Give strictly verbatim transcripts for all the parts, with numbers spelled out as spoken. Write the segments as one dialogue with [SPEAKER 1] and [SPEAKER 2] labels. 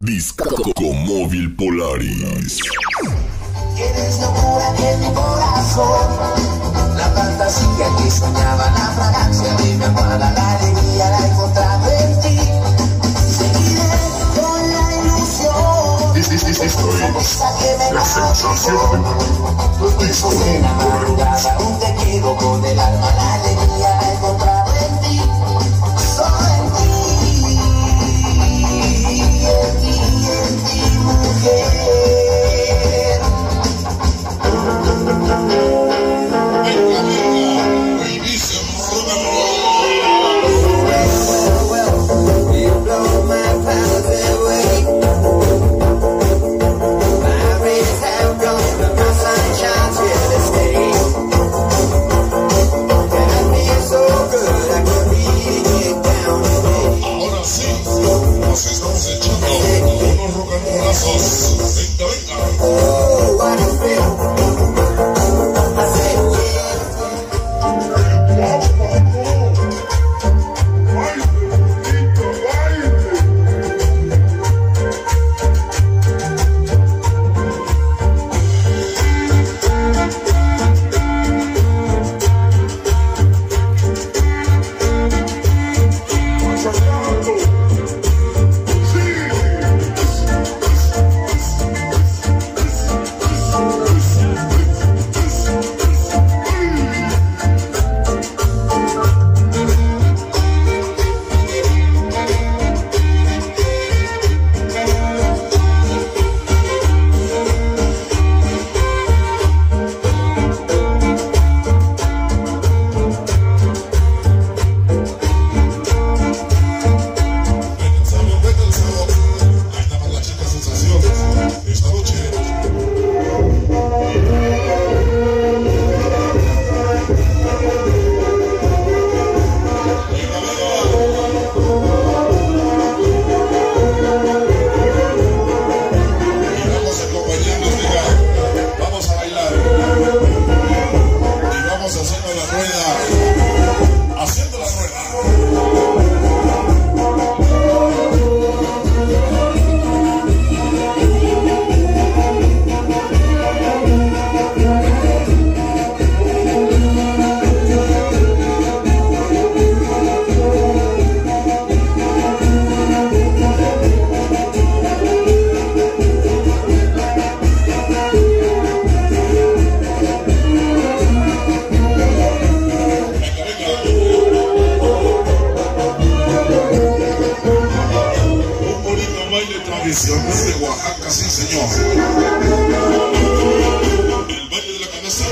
[SPEAKER 1] Disco Móvil Polaris.
[SPEAKER 2] Tienes locura en mi corazón, la fantasía que soñaba, la fragancia de mi amada, la alegría la he encontrado en ti. Seguiré con la ilusión.
[SPEAKER 1] Es, es, es, esto es la sensación de Disco
[SPEAKER 2] En la
[SPEAKER 1] Móvil
[SPEAKER 2] madrugada aún te quiero con el alma, la alegría la he encontrado en ti. Solo en ti, en ti, en ti, mujer.
[SPEAKER 3] Tradicional de Oaxaca, sí señor. El baile de la canasta.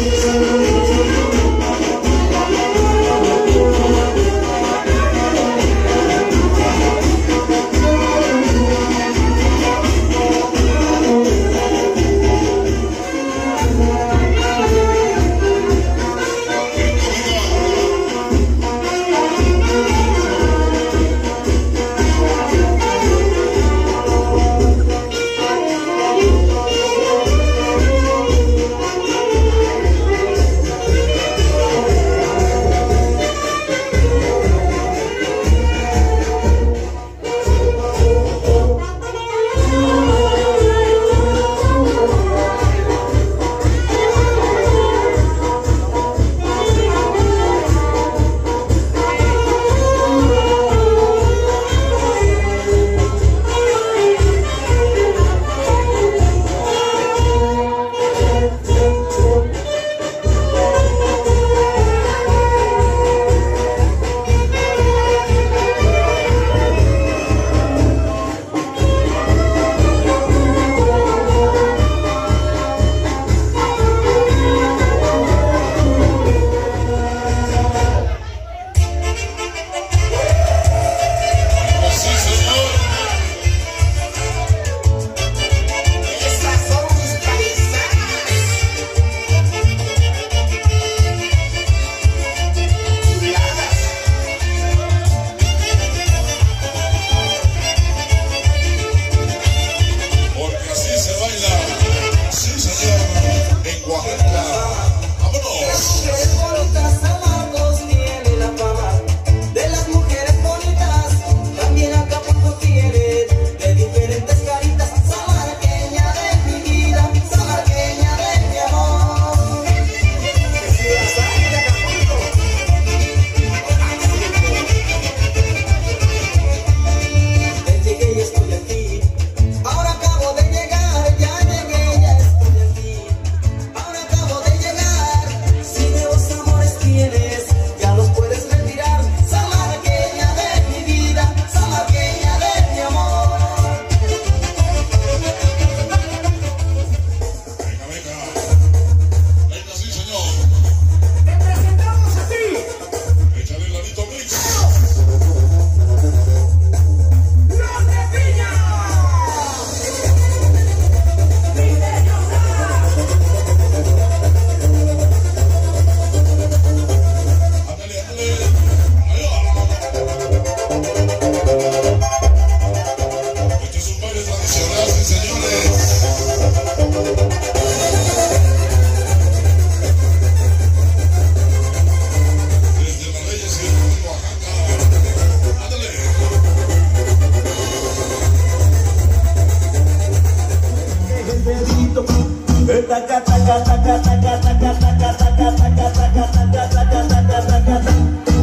[SPEAKER 2] pasito. Taca, taca, taca, taca, taca, taca, taca, taca, taca, taca, taca, taca, taca, taca.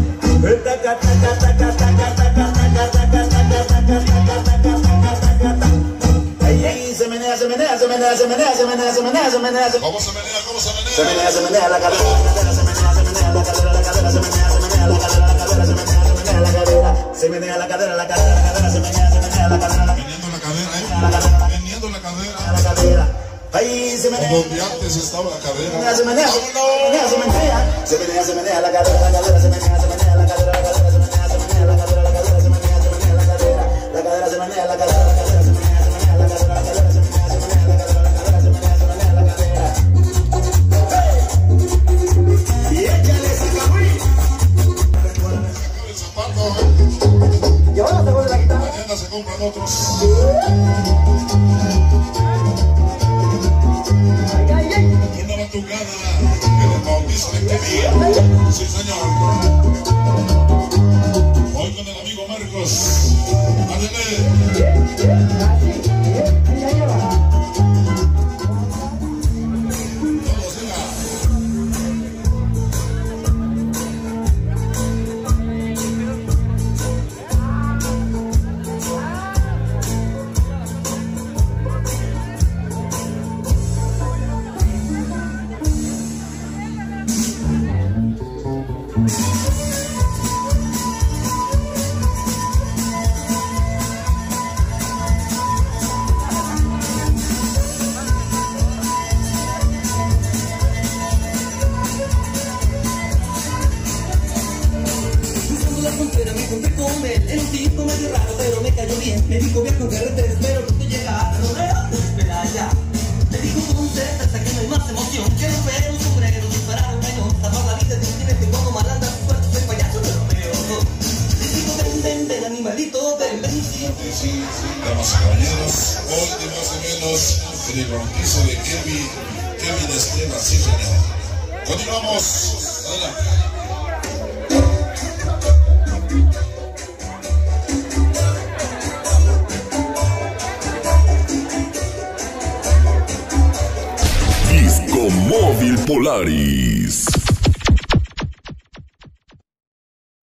[SPEAKER 2] Se menea, se menea, se menea, se menea, se menea, se menea, se menea.
[SPEAKER 3] ¿Cómo se menea? ¿Cómo se menea?
[SPEAKER 2] Se menea, se menea la cadera, la cadera, se menea, se menea la cadera, la cadera, se menea, se menea la cadera, la cadera, se menea, se menea la cadera, se menea la cadera, la cadera, la cadera, se menea, se menea la cadera,
[SPEAKER 3] Meneando la cadera, ¿eh? Meneando la cadera.
[SPEAKER 2] la cadera. Ahí se menea.
[SPEAKER 3] Donde antes estaba la cadera.
[SPEAKER 2] Se menea, se menea, se menea, se menea, se menea la cadera, la cadera, se menea, se menea la cadera, la cadera, se menea, se menea la cadera, la cadera, se menea, se menea la cadera, la cadera, se menea la cadera, la cadera, se menea, se menea la cadera, la cadera, se menea, se menea la cadera, la cadera, se menea, se menea la cadera. Y échale esa cabri.
[SPEAKER 3] El zapato.
[SPEAKER 2] Y ahora te voy a la guitarra.
[SPEAKER 3] Mañana se compran otros. Una batucada en el bautizo de este día. Sí, señor. Hoy con el amigo Marcos. Ándale. Todos, venga.
[SPEAKER 4] Era un tipo medio raro, pero me cayó bien. Me dijo viajo en carretera, espero que tú llegas. No me espera ya. Me dijo ponte hasta que no hay más emoción. Quiero ver un sombrero, disparar un cañón. Salvar la vida de un jinete cuando mal anda su suerte. Soy payaso, no lo veo. Le digo ven, ven, ven, animalito, ven, ven.
[SPEAKER 3] Sí, sí, damas y caballeros, hoy de más o menos en el bautizo de Kevin, Kevin Esteban, sí señor. Continuamos, adelante.
[SPEAKER 5] Disco Móvil Polari.